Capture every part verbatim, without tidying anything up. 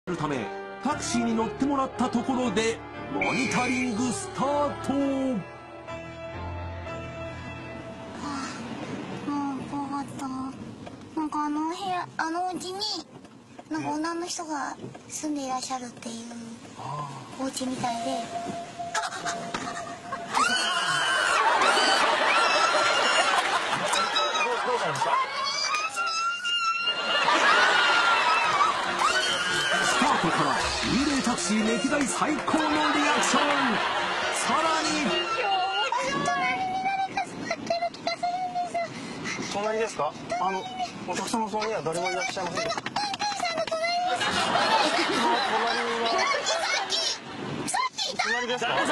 るためタクシーに乗ってもらったところでモニタリングスタート。 もう怖かった。なんかあの部屋、あのお家になんか女の人が住んでいらっしゃるっていうお家みたいで。 どうしたんですか？ スタートから幽霊タクシー歴代最高のリアクション。さらに隣ですか？あのお客様の隣には誰もいらっしゃいませんか？隣ですか？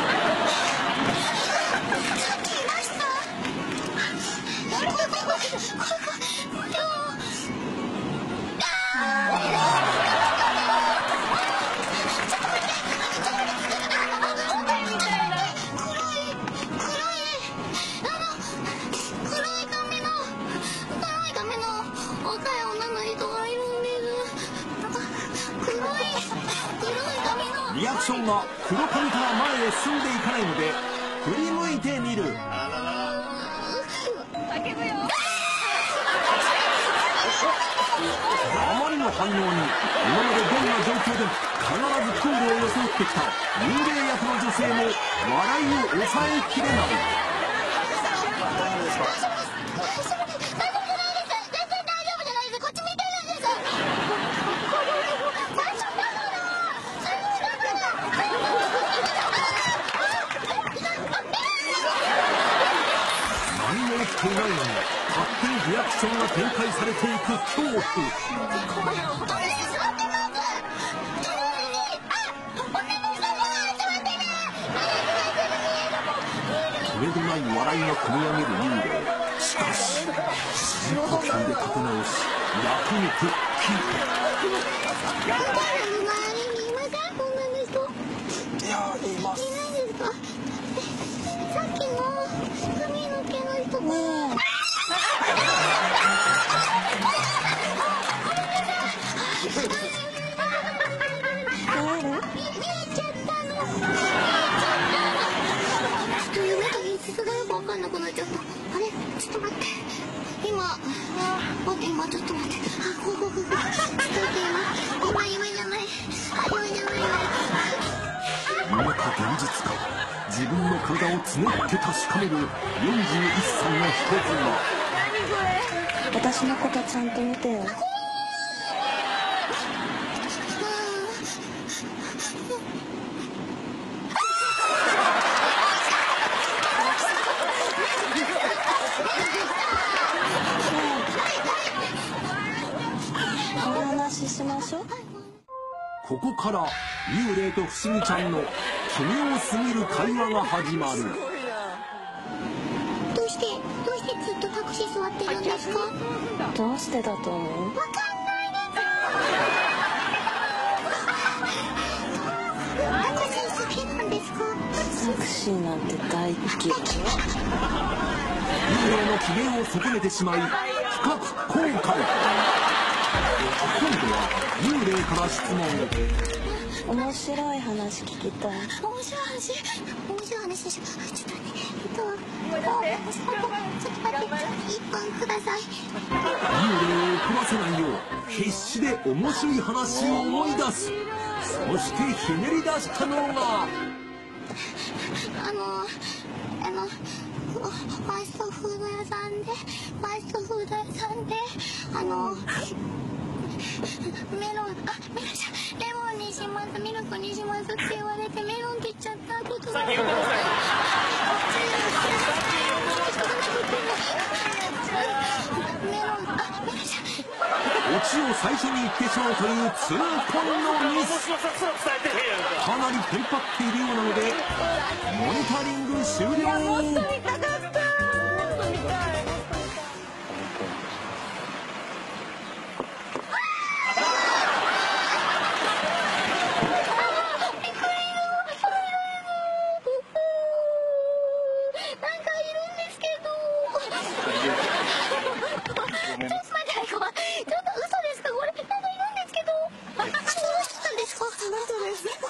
リアクションが黒髪から前へ進んでいかないので振り向いてみる。あまりの反応に今までどんな状況でも必ずクールを装ってきた幽霊役の女性も笑いを抑えきれない。 大丈夫ですか？ 何も起きていないのに勝手にリアクションが展開されていく恐怖。とめどない笑いがこみ上げる幽霊。しかし深呼吸で立て直し役に復帰。 いやいます。 さっきの髪の毛の人が分かんなくなっちゃった。あれちょっと待って、今待って今ちょっと待って、あ、こうこうこうこう、ちょっと今今夢じゃない、夢じゃない夢か現実か自分の体をつねって確かめるよんじゅういっさいの人妻。 私のことちゃんと見てよ。しましょう。 ここから幽霊と不思議ちゃんの奇妙すぎる会話が始まる。 どうしてどうしてずっとタクシー座ってるんですか？ どうしてだと思う？ わかんないです。タクシー好きなんですか？ タクシーなんて大好き。 幽霊の機嫌を損ねてしまい深く後悔。今度は幽霊から質問。 面白い話聞きたい。 面白い話面白い話でしょ。ちょっとねえっとちょっと待っていっぷんください。 幽霊を怒らせないよう必死で面白い話を思い出す。そしてひねり出したのがあのあのファーストフード屋さんでファーストフード屋さんであのメロン、あ、メロンじゃレモンにします、ミルクにしますって言われてメロンって言っちゃったことがある。メロン、あ、メロンじゃオチを最初に言ってしまうという痛恨のミス。かなりテンパっているようなのでモニタリング終了。 です